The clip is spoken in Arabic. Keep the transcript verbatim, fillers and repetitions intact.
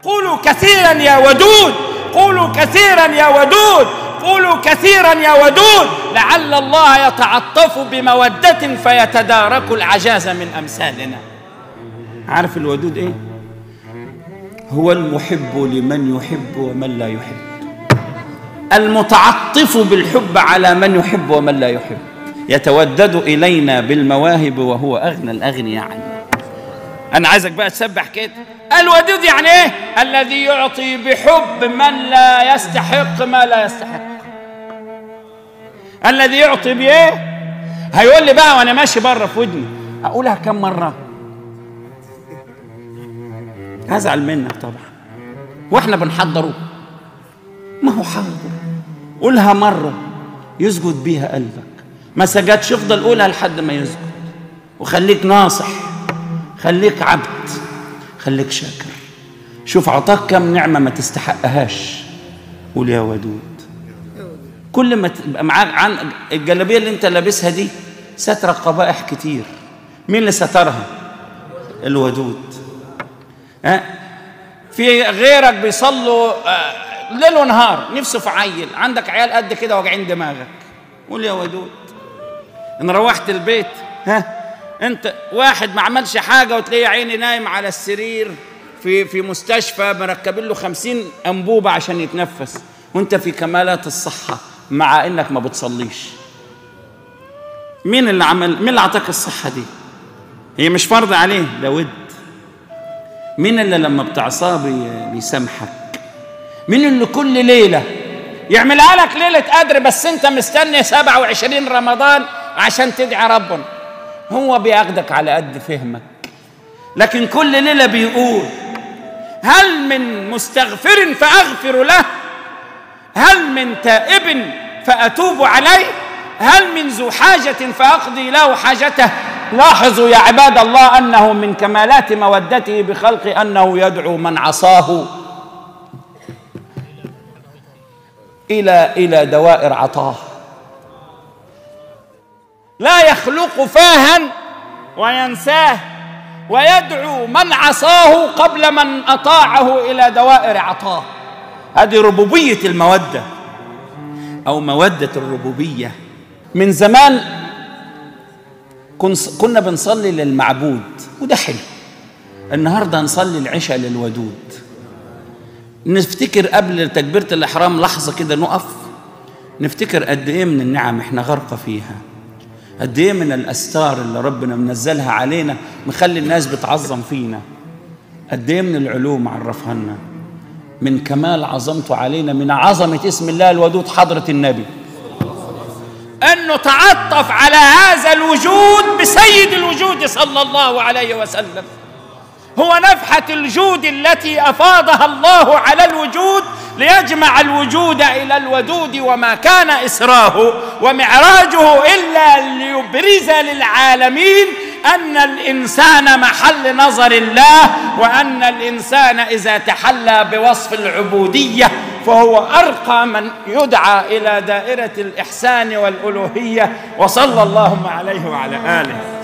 قولوا كثيرا يا ودود، قولوا كثيرا يا ودود، قولوا كثيرا يا ودود، لعل الله يتعطف بمودة فيتدارك العجاز من أمثالنا. عارف الودود إيه؟ هو المحب لمن يحب ومن لا يحب، المتعطف بالحب على من يحب ومن لا يحب، يتودد إلينا بالمواهب وهو أغنى الأغنياء عنه. أنا عايزك بقى تسبح كده. الودود يعني إيه؟ الذي يعطي بحب من لا يستحق ما لا يستحق. الذي يعطي بإيه؟ هيقول لي بقى وأنا ماشي بره في ودني، أقولها كم مرة؟ هزعل منك طبعا، وإحنا بنحضره. ما هو حاضر، قولها مرة يسجد بيها قلبك، ما سجدش افضل قولها لحد ما يسجد. وخليك ناصح، خليك عبد، خليك شاكر. شوف عطاك كم نعمة ما تستحقهاش، قول يا ودود. كل ما تبقى معاك عن الجلابية اللي انت لابسها دي ستر قبائح كتير، مين اللي سترها؟ الودود. ها؟ في غيرك بيصلوا ليل ونهار نفسه في عيل، عندك عيال قد كده واجعين دماغك، قول يا ودود. ان روحت البيت ها انت واحد ما عملش حاجه وتلاقيه عيني نايم على السرير في في مستشفى مركبين له خمسين انبوبه عشان يتنفس، وانت في كمالات الصحه مع انك ما بتصليش. مين اللي عمل؟ مين اللي اعطاك الصحه دي؟ هي مش فرض عليه، ده ود. مين اللي لما بتعصاه بيسامحك؟ مين اللي كل ليله يعملها لك ليله قدر بس انت مستني سبعة وعشرين رمضان عشان تدعي ربنا؟ هو بياخدك على قد فهمك، لكن كل ليله بيقول هل من مستغفر فاغفر له، هل من تائب فاتوب عليه، هل من ذو حاجه فاقضي له حاجته. لاحظوا يا عباد الله انه من كمالات مودته بخلقه انه يدعو من عصاه الى الى دوائر عطاه. لا يخلق فاها وينساه، ويدعو من عصاه قبل من أطاعه إلى دوائر عطاه. هذه ربوبية المودة أو مودة الربوبية. من زمان كنا بنصلي للمعبود وده حلو، النهاردة نصلي العشاء للودود. نفتكر قبل تكبيرة الإحرام لحظة كده نقف نفتكر قد إيه من النعم إحنا غرقة فيها، قد ايه من الاستار اللي ربنا منزلها علينا مخلي الناس بتعظم فينا، قد ايه من العلوم عرفها لنا، من كمال عظمته علينا، من عظمه اسم الله الودود حضره النبي انه تعطف على هذا الوجود بسيد الوجود صلى الله عليه وسلم. هو نفحة الجود التي أفاضها الله على الوجود ليجمع الوجود إلى الودود، وما كان إسراه ومعراجه إلا ليبرز للعالمين أن الإنسان محل نظر الله، وأن الإنسان إذا تحلى بوصف العبودية فهو أرقى من يدعى إلى دائرة الإحسان والألوهية. وصلى الله عليه وعلى آله.